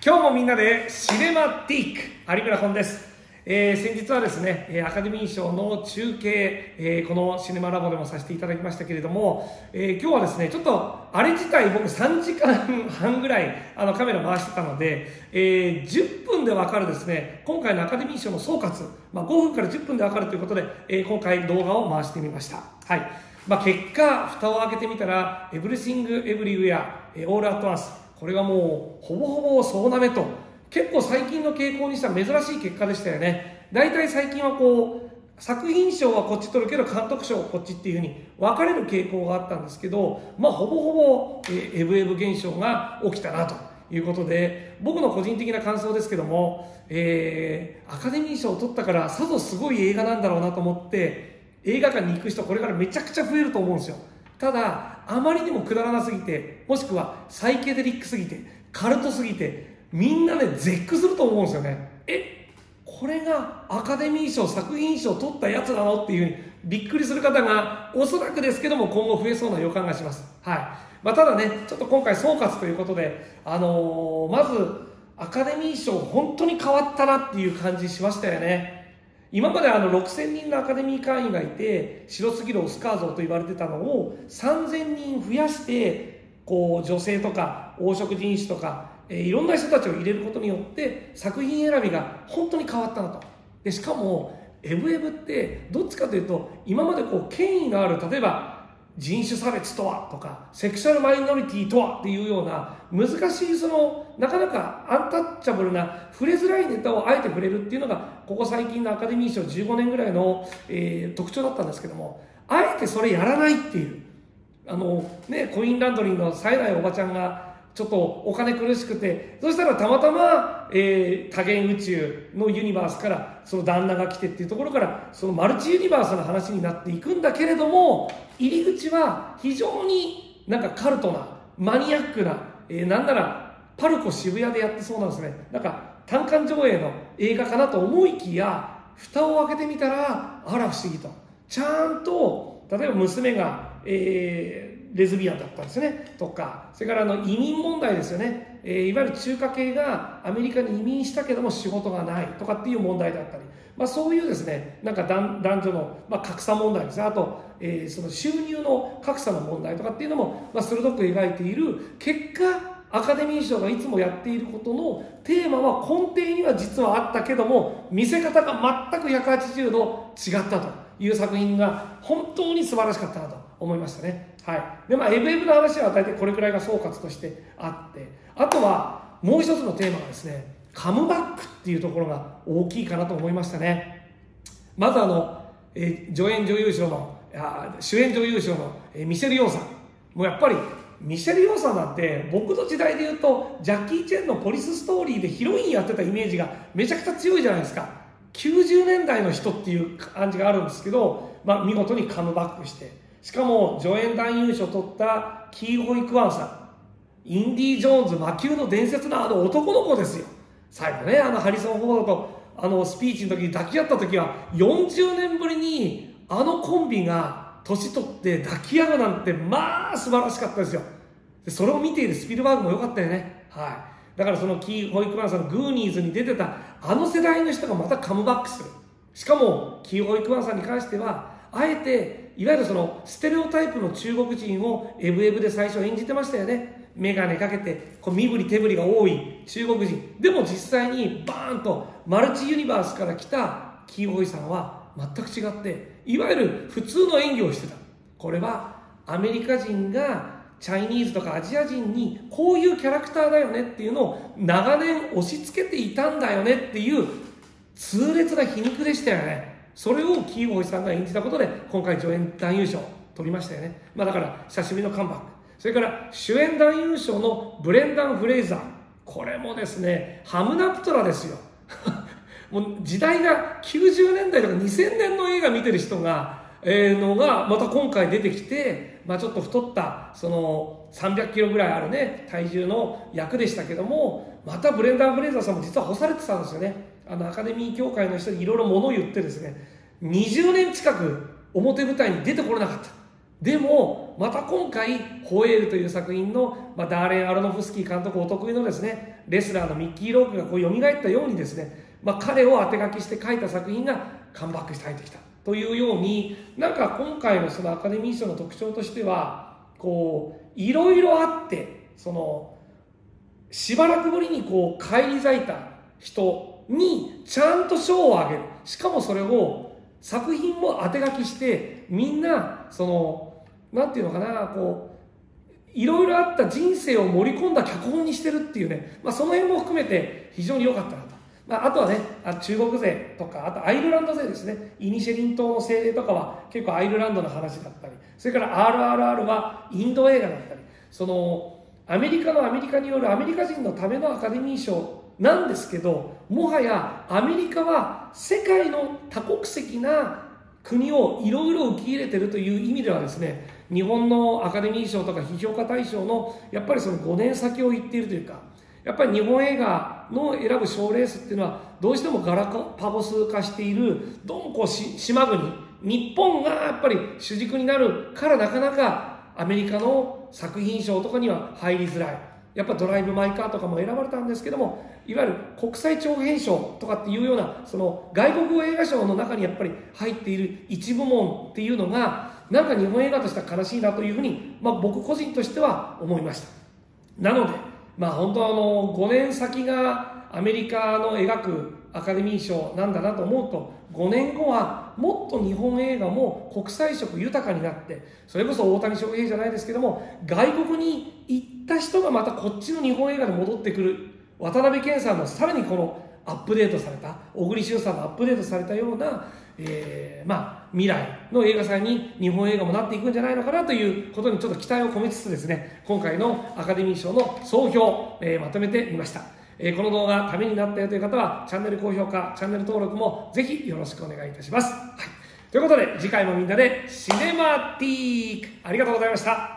今日もみんなでシネマティック有村本です。先日はですね、アカデミー賞の中継、このシネマラボでもさせていただきましたけれども、今日はですね、ちょっとあれ自体僕3時間半ぐらいカメラ回してたので、10分でわかるですね、今回のアカデミー賞の総括、5分から10分でわかるということで、今回動画を回してみました。はい。結果、蓋を開けてみたら、エブリシング・エブリウェア、オール・アット・ワンス、これがもうほぼほぼ総なめと、結構最近の傾向にしたら珍しい結果でしたよね。大体最近はこう作品賞はこっち取るけど監督賞はこっちっていうふうに分かれる傾向があったんですけど、ほぼほぼエブエブ現象が起きたなということで、僕の個人的な感想ですけども、アカデミー賞を取ったからさぞすごい映画なんだろうなと思って映画館に行く人これからめちゃくちゃ増えると思うんですよ。ただあまりにもくだらなすぎて、もしくはサイケデリックすぎてカルトすぎてみんなね絶句すると思うんですよね。これがアカデミー賞作品賞を取ったやつなのっていうふうにびっくりする方がおそらくですけども今後増えそうな予感がします。はい。ただねちょっと今回総括ということで、まずアカデミー賞本当に変わったなっていう感じしましたよね。今まで6000人のアカデミー会員がいて白すぎるオスカー像と言われてたのを3000人増やして、こう女性とか黄色人種とかいろんな人たちを入れることによって作品選びが本当に変わったなと。でしかもエブエブってどっちかというと今までこう権威がある、例えば人種差別とはとかセクシャルマイノリティとはっていうような難しいなかなかアンタッチャブルな触れづらいネタをあえて触れるっていうのがここ最近のアカデミー賞15年ぐらいの、特徴だったんですけども、あえてそれやらないっていうコインランドリーの冴えないおばちゃんがちょっとお金苦しくて、そしたらたまたま、多元宇宙のユニバースからその旦那が来てっていうところからそのマルチユニバースの話になっていくんだけれども、入り口は非常になんかカルトなマニアックな、なんならパルコ渋谷でやってそうなんですね。なんか単館上映の映画かなと思いきや、蓋を開けてみたらあら不思議とちゃんと例えば娘が、レズビアンだったんですねとか、それから移民問題ですよね、いわゆる中華系がアメリカに移民したけども仕事がないとかっていう問題だったり、そういうですねなんか男女の、格差問題ですね、あと、その収入の格差の問題とかっていうのも、鋭く描いている結果、アカデミー賞がいつもやっていることのテーマは根底には実はあったけども見せ方が全く180度違ったという作品が本当に素晴らしかったなと思いましたね。はい。でエブエブの話は大体これくらいが総括としてあって、あとはもう一つのテーマがですね、カムバックっていうところが大きいかなと思いましたね。まず主演女優賞のミシェル・ヨーさん、もうやっぱりミシェル・ヨーさんなんて僕の時代で言うとジャッキー・チェンのポリスストーリーでヒロインやってたイメージがめちゃくちゃ強いじゃないですか。90年代の人っていう感じがあるんですけど、見事にカムバックして、しかも助演男優賞を取ったキー・ホイ・クワンさん、インディ・ジョーンズ魔球の伝説の男の子ですよ。最後ねハリソン・フォードとスピーチの時に抱き合った時は40年ぶりにコンビが年取って抱き合うなんて素晴らしかったですよ。でそれを見ているスピルバーグも良かったよね。はい。だからそのキー・ホイ・クワンさんのグーニーズに出てた世代の人がまたカムバックする。しかもキー・ホイ・クワンさんに関してはあえていわゆるそのステレオタイプの中国人をエブエブで最初演じてましたよね。眼鏡かけて身振り手振りが多い中国人でも実際にバーンとマルチユニバースから来たキー・ホイさんは全く違って、いわゆる普通の演技をしてた。これはアメリカ人がチャイニーズとかアジア人にこういうキャラクターだよねっていうのを長年押し付けていたんだよねっていう痛烈な皮肉でしたよね。それをキー・ホイさんが演じたことで今回助演男優賞を取りましたよね。だから久しぶりのカムバック。それから主演男優賞のブレンダン・フレイザー、これもですねハムナプトラですよもう時代が90年代とか2000年の映画見てる人がまた今回出てきて、ちょっと太ったその300キロぐらいあるね体重の役でしたけども、またブレンダン・フレイザーさんも実は干されてたんですよね。アカデミー協会の人にいろいろ物を言ってですね、20年近く表舞台に出てこれなかった。 でもまた今回ホエールという作品の、ダーレン・アロノフスキー監督お得意のですねレスラーのミッキー・ロークがこう蘇ったようにですね、彼を当て書きして書いた作品がカムバックして入ってきたというように、なんか今回のそのアカデミー賞の特徴としてはこういろいろあって、そのしばらくぶりにこう返り咲いた人にちゃんと賞をあげる、しかもそれを作品も当て書きしてみんなそのなんていうのかな、こういろいろあった人生を盛り込んだ脚本にしてるっていうね、その辺も含めて非常に良かったなと。あとはね、中国勢とか、あとアイルランド勢ですね、イニシェリン島の精霊とかは結構アイルランドの話だったり、それから RRR はインド映画だったり、そのアメリカによるアメリカ人のためのアカデミー賞なんですけど、もはやアメリカは世界の多国籍な国をいろいろ受け入れているという意味ではですね、日本のアカデミー賞とか批評家大賞のやっぱりその5年先を言っているというか、やっぱり日本映画の選ぶ賞レースっていうのはどうしてもガラパゴス化している、どうもこう島国、日本がやっぱり主軸になるからなかなかアメリカの作品賞とかには入りづらい。やっぱドライブ・マイ・カーとかも選ばれたんですけども、いわゆる国際長編賞とかっていうようなその外国語映画賞の中にやっぱり入っている一部門っていうのがなんか日本映画としては悲しいなというふうに、僕個人としては思いました。なので本当5年先がアメリカの描くアカデミー賞なんだなと思うと、5年後はもっと日本映画も国際色豊かになって、それこそ大谷翔平じゃないですけども、外国に行った人がまたこっちの日本映画で戻ってくる、渡辺謙さんのさらにこのアップデートされた、小栗旬さんのアップデートされたような、未来の映画祭に日本映画もなっていくんじゃないのかなということにちょっと期待を込めつつですね、今回のアカデミー賞の総評、まとめてみました。この動画ためになったよという方はチャンネル高評価、チャンネル登録もぜひよろしくお願いいたします。ということで次回もみんなでシネマティーク、ありがとうございました。